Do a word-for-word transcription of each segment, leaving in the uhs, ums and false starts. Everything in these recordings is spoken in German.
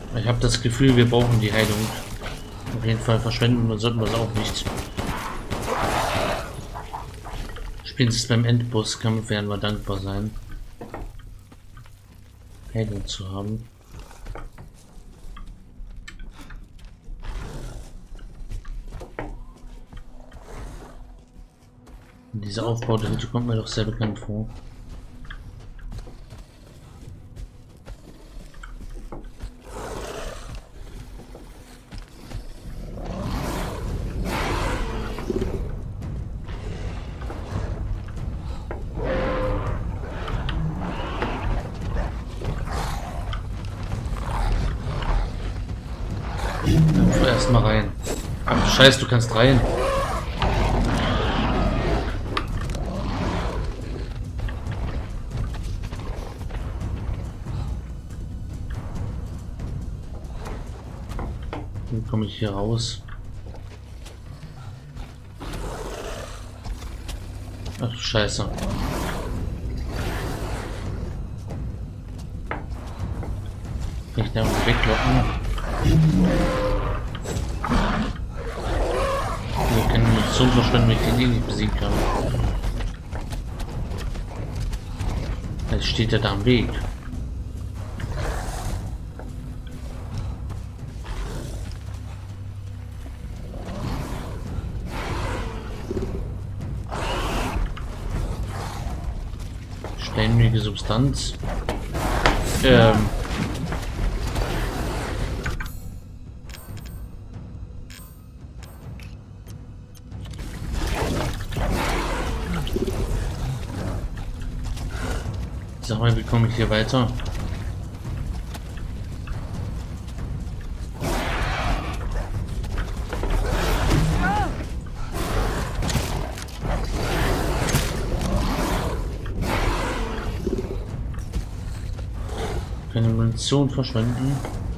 Ich habe das Gefühl, wir brauchen die Heilung. Auf jeden Fall verschwenden und sollten wir es auch nicht. Spätestens beim Endbosskampf werden wir dankbar sein, Heilung zu haben. Und dieser Aufbau der Hütte kommt mir doch sehr bekannt vor. Erstmal rein. Ach du Scheiß, du kannst rein. Wie komme ich hier raus? Ach du Scheiße. Kann ich da irgendwie weglocken? Wir können Munition verschwenden, wenn ich den eh nicht besiegen kann. Jetzt steht er da am Weg. Steinmühige Substanz. Ähm. Sag mal, wie komme ich hier weiter? Keine Munition verschwenden.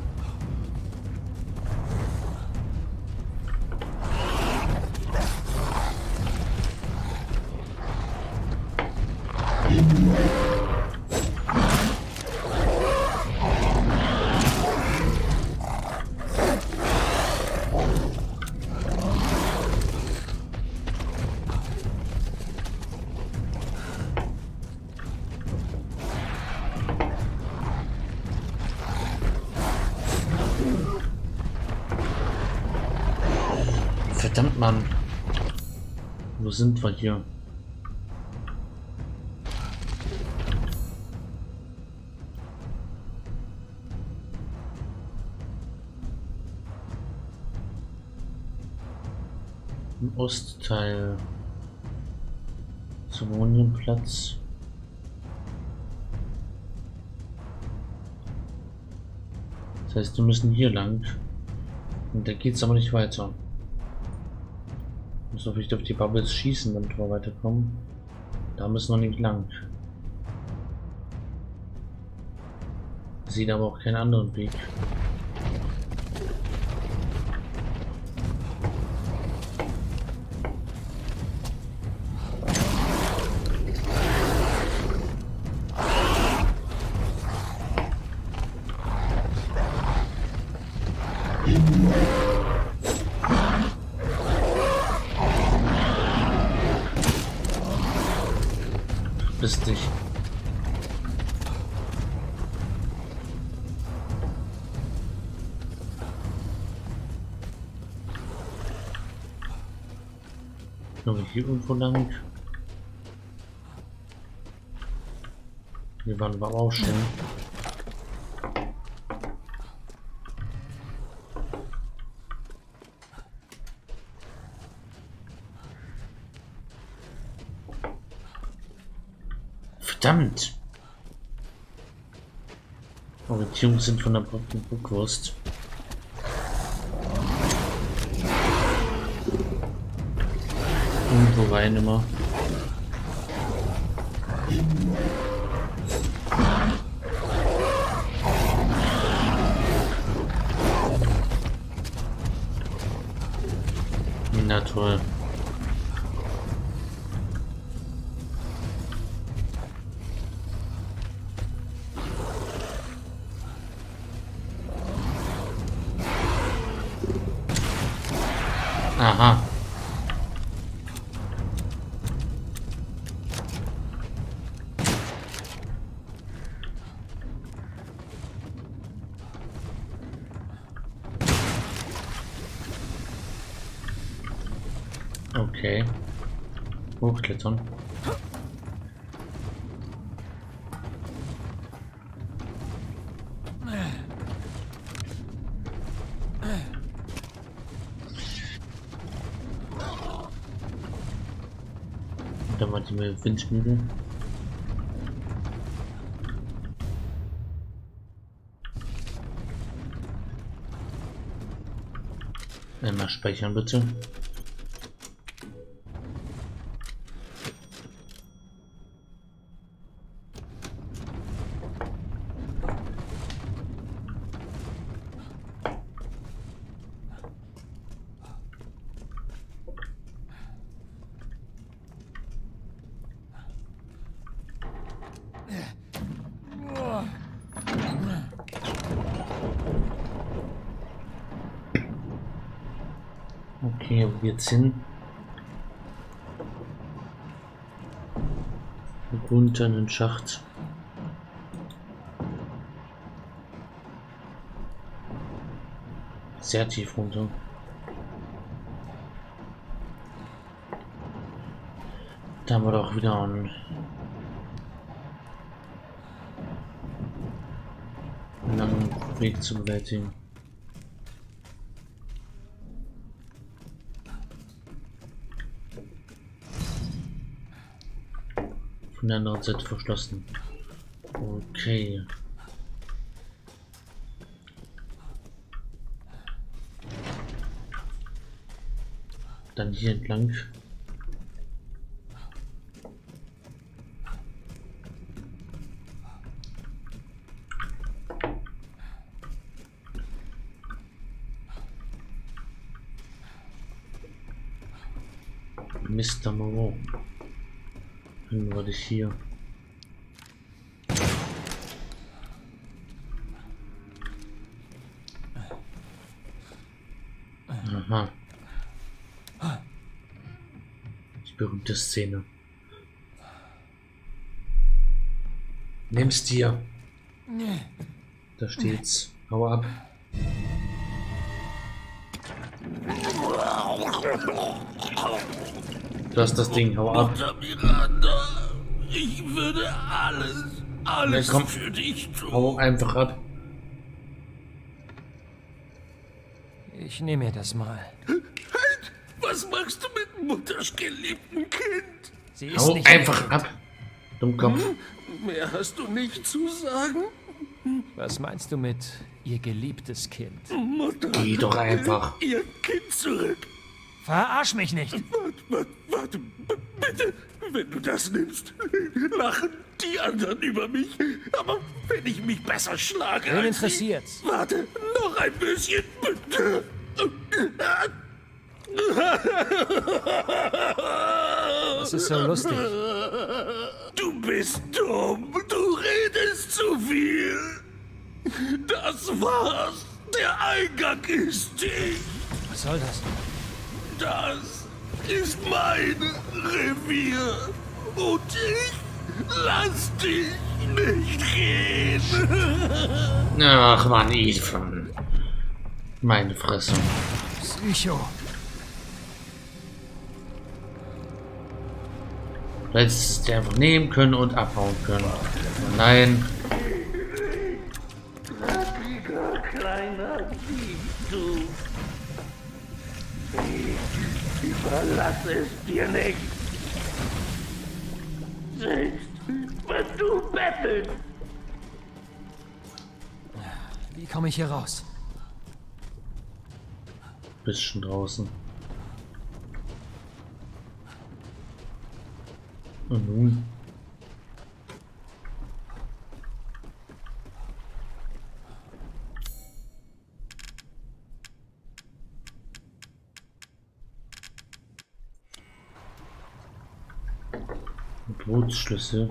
Verdammt, Mann. Wo sind wir hier? Im Ostteil. Zeremonienplatz. Das heißt, wir müssen hier lang. Und da geht es aber nicht weiter. Müssen wir vielleicht auf die Bubbles schießen, damit wir weiterkommen. Da müssen wir nicht lang. Sieht aber auch keinen anderen Weg. Bist dich. Noch hier irgendwo lang. Hier waren wir auch schon. Verdammt! Orientierung sind von der Bockwurst. Irgendwo rein immer. Na toll. Aha. Okay. Hochklettern. Da mal die Windmühle. Einmal speichern bitte. Okay, wo geht's hin? Runter in den Schacht. Sehr tief runter. Da haben wir doch wieder einen langen Weg zu bewältigen. Von der anderen Seite verschlossen. Okay. Dann hier entlang. Mister Moreau. Dann war ich hier. Aha. Die berühmte Szene. Nimm's dir. Da steht's. Hau ab. Du hast das Ding, hau ab. Miranda, ich würde alles, alles ja, komm, für dich tun. Hau einfach ab. Ich nehme mir das mal. Halt! Was machst du mit Mutters geliebten Kind? Sie ist Hau nicht einfach ab. Dummkopf. Hm? Mehr hast du nicht zu sagen? Was meinst du mit ihr geliebtes Kind? Mutter, Geh doch einfach. ihr Kind zurück. Verarsch mich nicht! Warte, warte, warte, bitte. Wenn du das nimmst, lachen die anderen über mich. Aber wenn ich mich besser schlage Wen als sie- interessiert's? Warte, noch ein bisschen, bitte. Das ist so lustig. Du bist dumm. Du redest zu viel. Das war's. Der Eingang ist dicht. Was soll das? Das ist mein Revier. Und ich lass dich nicht gehen. Ach man, Ethan. Meine Fresse. Psycho. Du hättest es dir einfach nehmen können und abhauen können. Aber nein. Dreckiger kleiner Dieb, du. Ich überlasse es dir nicht. Selbst wenn du bettelst. Wie komme ich hier raus? Bist schon draußen. Und nun? Bootsschlüssel.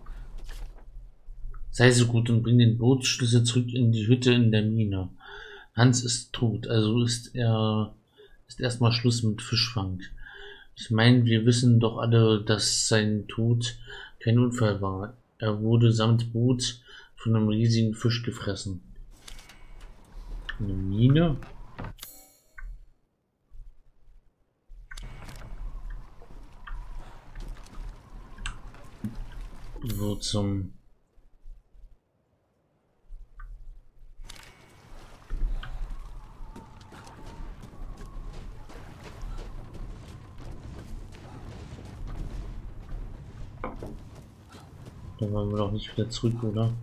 Sei so gut und bring den Bootsschlüssel zurück in die Hütte in der Mine. Hans ist tot, also ist er ist erstmal Schluss mit Fischfang. Ich meine, wir wissen doch alle, dass sein Tod kein Unfall war. Er wurde samt Boot von einem riesigen Fisch gefressen. Eine Mine? Wo zum... Da wollen wir doch nicht wieder zurück, oder?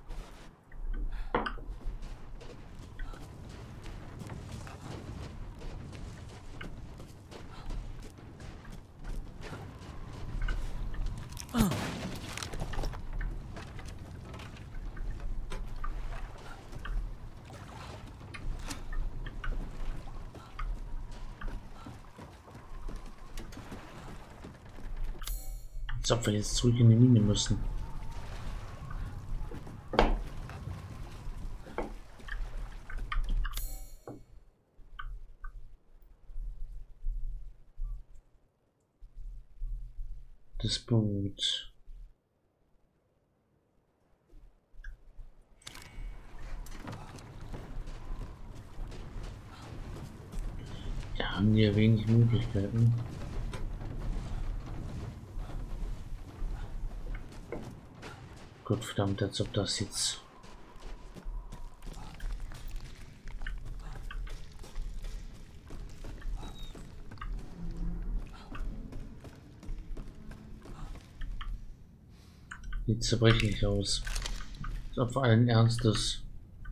Als ob wir jetzt zurück in die Mine müssen. Das Boot. Wir haben hier wenig Möglichkeiten. Gott verdammt, als ob das jetzt... Sieht zerbrechlich aus. Als ob allen Ernstes.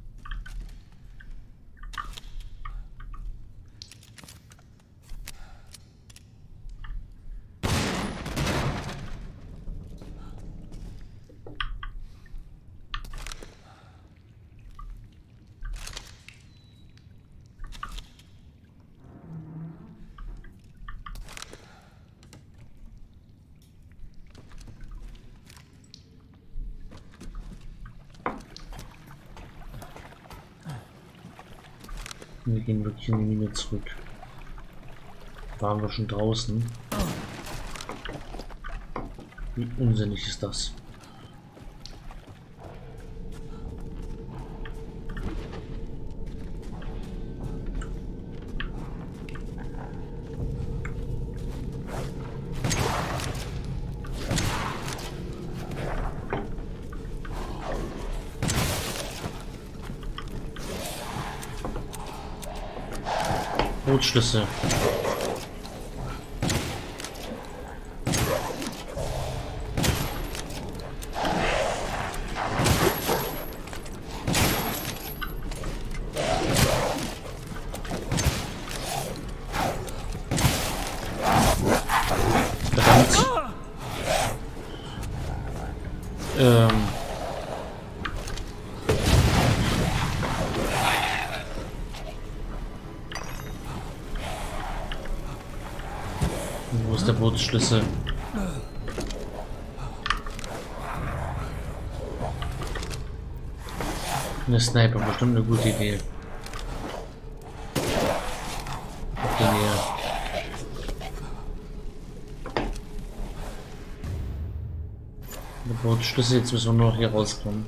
Wir gehen wirklich in die Mine zurück. Waren wir schon draußen? Wie unsinnig ist das? Bootschlüssel. Verdammt. Ähm. Wo ist der Bootsschlüssel? Eine Sniper, bestimmt eine gute Idee. Auf die Nähe. Der Bootsschlüssel, jetzt müssen wir nur noch hier rauskommen.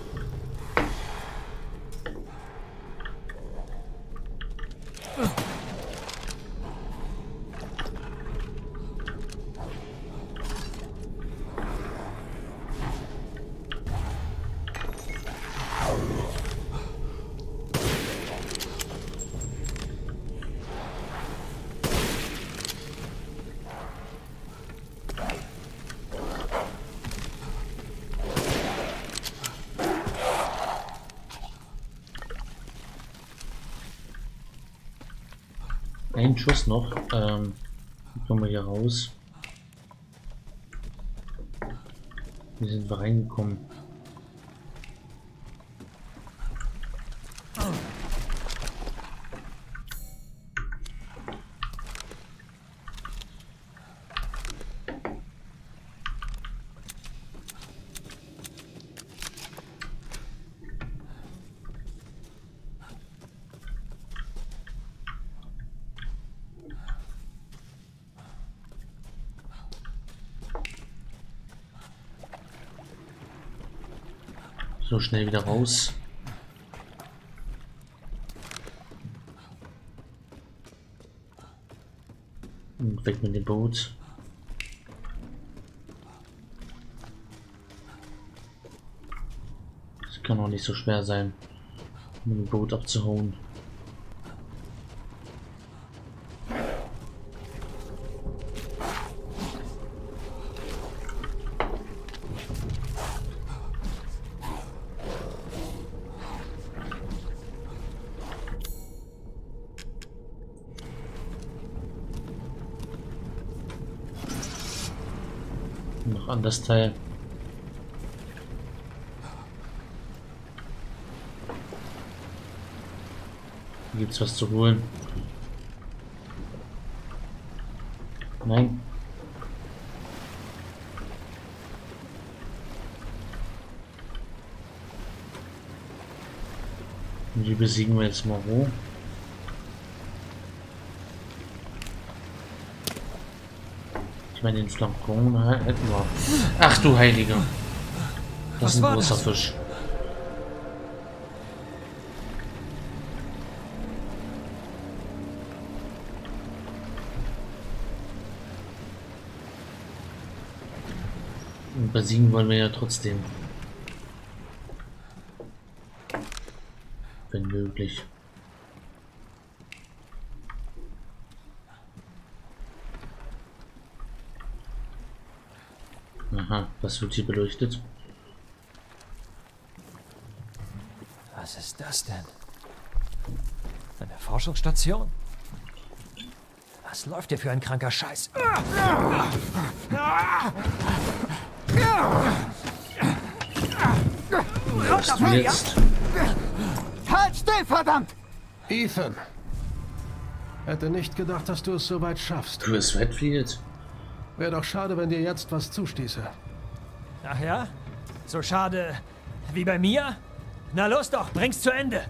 Ein Schuss noch. Ähm, kommen wir hier raus. Wie sind wir reingekommen? So schnell wieder raus. Und weg mit dem Boot. Das kann auch nicht so schwer sein, mit dem Boot abzuhauen. Noch an das Teil. Hier gibt's was zu holen. Nein. Und die besiegen wir jetzt mal wo? Ich meine, den Flankon hätten wir. Ach du Heiliger. Das ist ein großer Fisch. Und besiegen wollen wir ja trotzdem. Wenn möglich. Aha, was wird hier beleuchtet? Was ist das denn? Eine Forschungsstation? Was läuft hier für ein kranker Scheiß? Was du jetzt? Halt still, verdammt! Ethan! Hätte nicht gedacht, dass du es so weit schaffst. Chris Redfield? Wäre doch schade, wenn dir jetzt was zustieße. Ach ja? So schade wie bei mir? Na los doch, bring's zu Ende!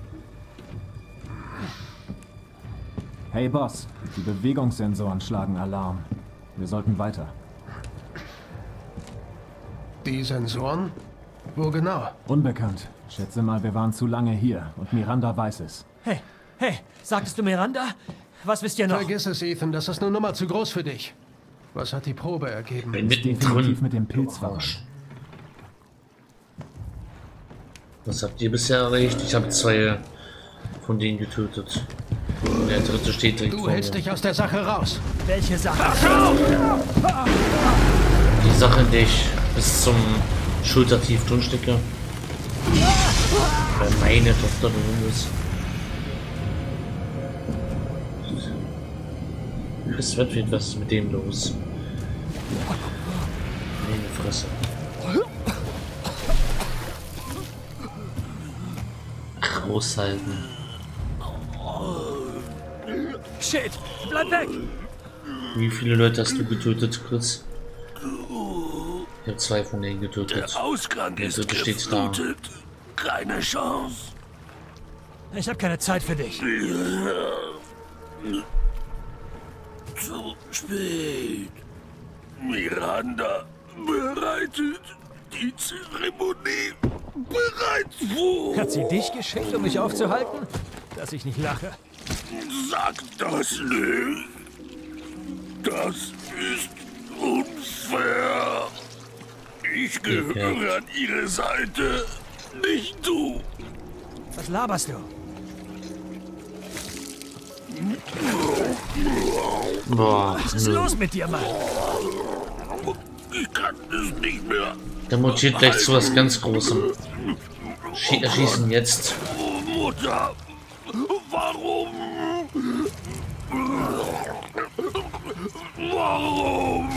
Hey Boss, die Bewegungssensoren schlagen Alarm. Wir sollten weiter. Die Sensoren? Wo genau? Unbekannt. Schätze mal, wir waren zu lange hier und Miranda weiß es. Hey, hey, sagtest du Miranda? Was wisst ihr noch? Vergiss es, Ethan, das ist eine Nummer zu groß für dich. Was hat die Probe ergeben? Bin Definitiv mittendrin. mit dem Pilz verwandt. Arsch. Was habt ihr bisher erreicht? Ich habe zwei von denen getötet. Und der dritte steht direkt Du vor hältst mir. dich aus der Sache raus. Welche Sache? Die Sache, in der ich bis zum Schultertief drin stecke. Weil meine Tochter drin ist. Chris Redfield, was ist mit dem los? Meine Fresse. Raushalten. Shit, bleib weg! Wie viele Leute hast du getötet, Chris? Ich habe zwei von denen getötet. Der Ausgang Der ist dritte steht da. geflutet. Keine Chance. Ich habe keine Zeit für dich. Zu spät. Miranda bereitet die Zeremonie bereits vor. Hat sie dich geschickt, um mich aufzuhalten? Dass ich nicht lache. Sag das nicht. Das ist unfair. Ich gehöre an ihre Seite, nicht du. Was laberst du? Boah, Was ist nö. los mit dir, Mann? Ich kann es nicht mehr. Der mutiert gleich zu was ganz Großem. Schie erschießen jetzt. Mutter, warum? Warum?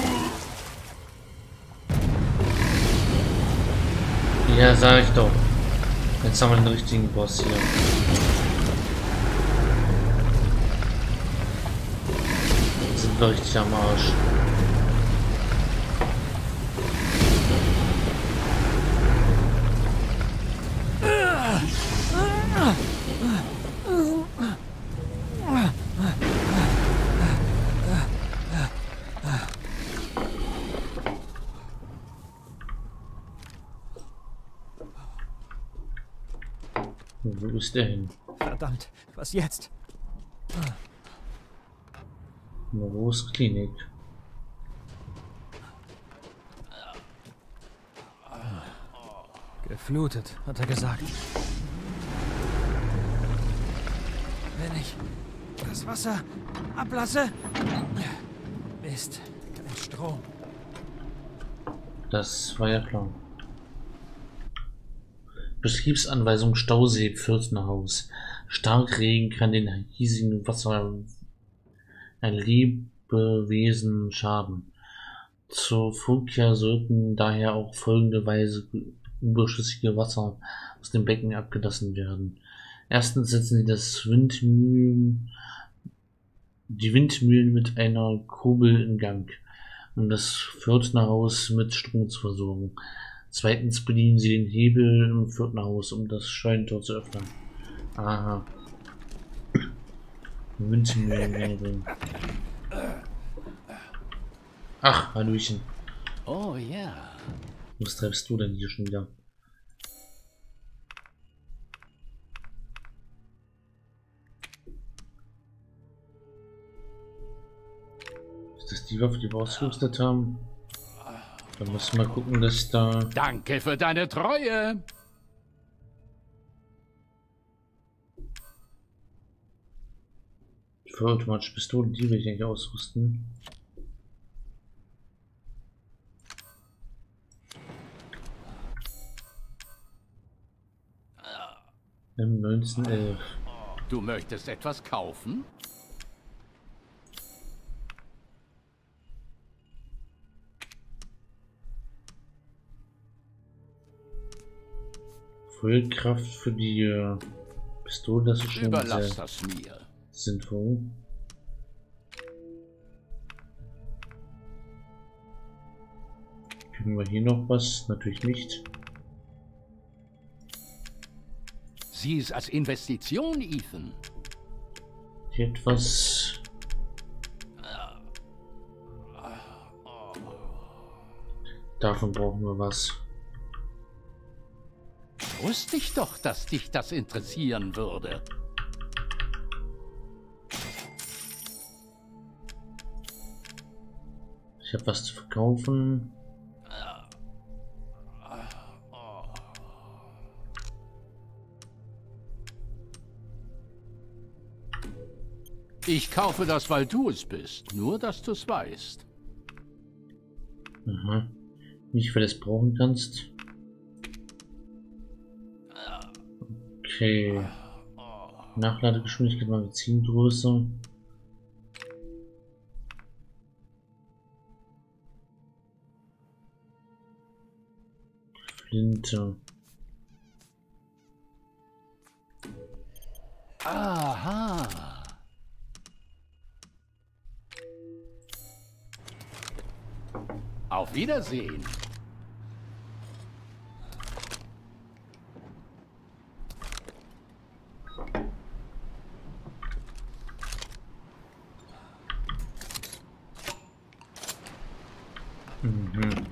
Ja, sag ich doch. Jetzt haben wir den richtigen Boss hier. Jetzt sind wir richtig am Arsch. Wo ist der hin? Verdammt, was jetzt? Moros Klinik. Geflutet, hat er gesagt. Wenn ich das Wasser ablasse... Mist, kein Strom. Das war ja klar. Betriebsanweisung Stausee Pförtnerhaus. Starkregen kann den hiesigen Wasser ein Lebewesen schaden. Zur Vorkehr sollten daher auch folgende Weise überschüssige Wasser aus dem Becken abgelassen werden. Erstens setzen sie das Windmühlen, die Windmühlen mit einer Kurbel in Gang, um das Pförtnerhaus mit Strom zu versorgen. Zweitens bedienen sie den Hebel im Pförtnerhaus, um das Scheunentor zu öffnen. Aha. Windmühlen. Ach, Hallöchen. Oh ja. Was treibst du denn hier schon wieder? Ist das die Waffe, die wir ausgerüstet haben? Da müssen wir gucken, dass ich da... Danke für deine Treue. Für automatische Pistolen, die will ich eigentlich ausrüsten. M neunzehnhundertelf. Du möchtest etwas kaufen? Feuerkraft für die äh, Pistole, das ist schon Überlass sehr das mir. sinnvoll. Kriegen wir hier noch was? Natürlich nicht. Sieh es als Investition, Ethan. Hier etwas. Davon brauchen wir was. Wusste ich doch, dass dich das interessieren würde. Ich habe was zu verkaufen. Ich kaufe das, weil du es bist. Nur, dass du es weißt. Aha. Nicht, weil du es brauchen kannst. Okay. Nachladegeschwindigkeit, Magazingröße. Flinte. Aha. Auf Wiedersehen. Mhm.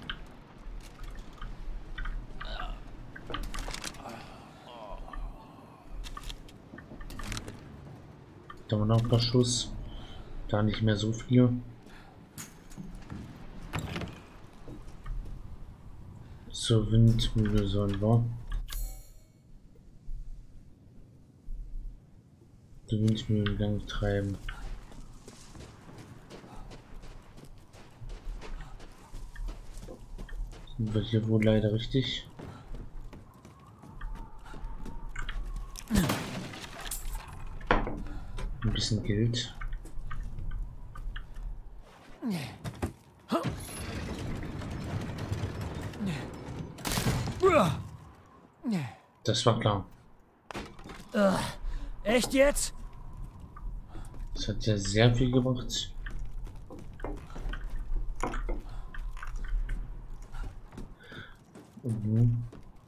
Da haben wir noch ein paar Schuss. Da nicht mehr so viel. Zur Windmühle sollen wir. Die Windmühle in Gang treiben. Sind wir hier wohl leider richtig? Ein bisschen Geld. Das war klar. Uh, echt jetzt? Das hat ja sehr viel gebracht. Mhm.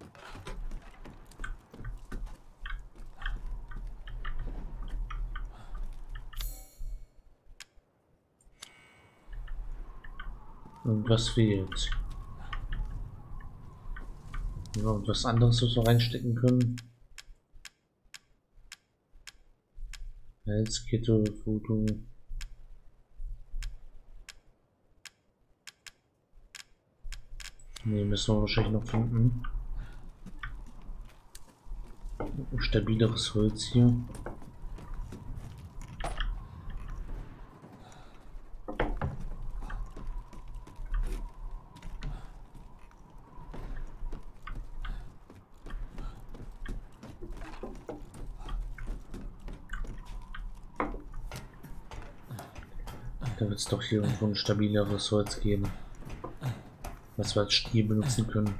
Und was fehlt? Ja, und was anderes, was wir reinstecken können. Halskette, Foto. Ne, müssen wir wahrscheinlich noch finden. Stabileres Holz hier. Da wird es doch hier irgendwo ein stabileres Holz geben, was wir als Stiel benutzen können.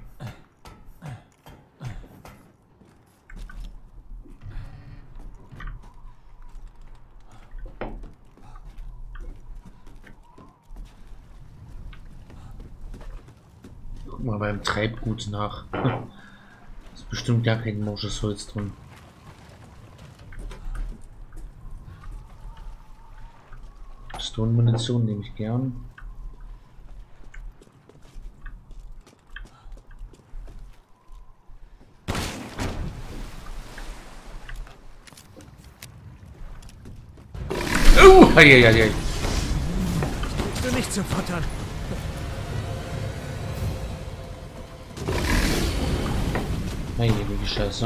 Guck mal beim Treibgut nach. Ist bestimmt gar kein morsches Holz drin. Pistolenmunition nehme ich gern. Oh, hei, hei, hei. Du nicht zu futtern. Heilige Scheiße.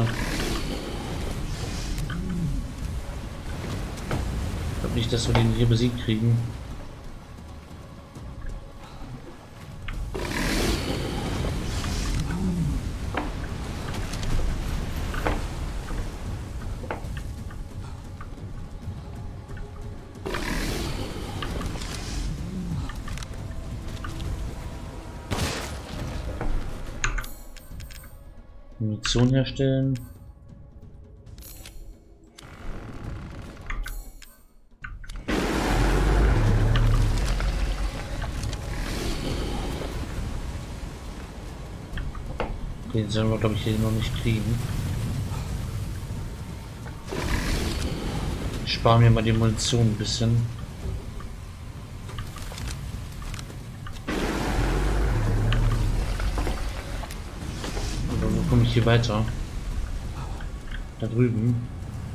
Ich glaube nicht, dass wir den hier besiegt kriegen. Munition herstellen. Den sollen wir, glaube ich, hier noch nicht kriegen. Ich spare mir mal die Munition ein bisschen. Aber wo komme ich hier weiter? Da drüben.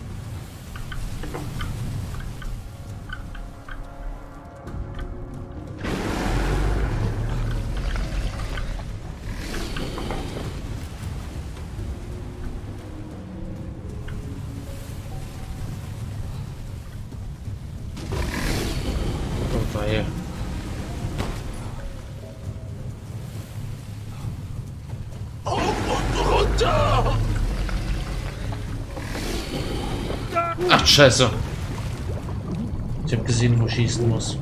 Weil Auf und runter! ach, Scheiße. Ich habe gesehen, wo ich schießen muss.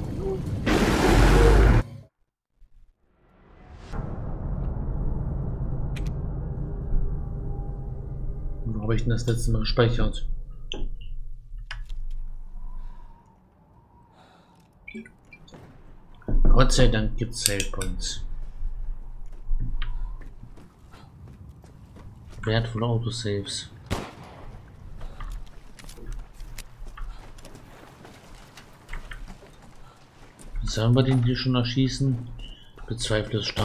Wo habe ich denn das letzte Mal gespeichert? Gott sei Dank gibt es Save Points. Wertvolle Autosaves. Sollen wir den hier schon erschießen? Bezweifle es stark.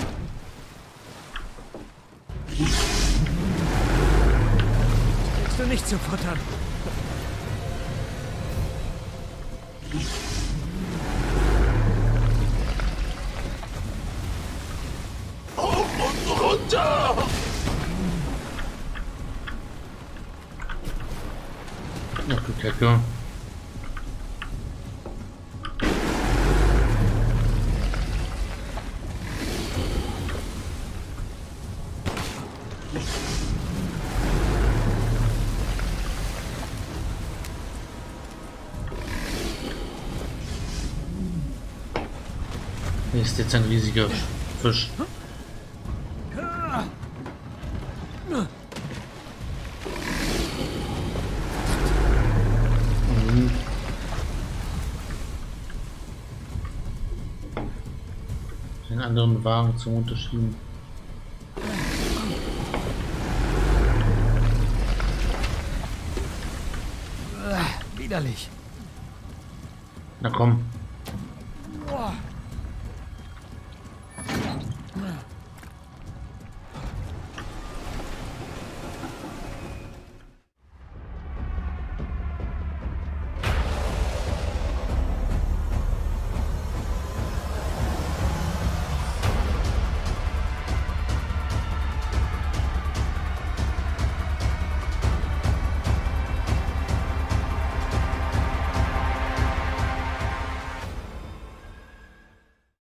Willst du nicht zu futtern? Auf und runter! Ach du Kacke. Hier ist jetzt ein riesiger Fisch. Mhm. Den anderen Wagen zum Unterschieben. Widerlich. Na komm.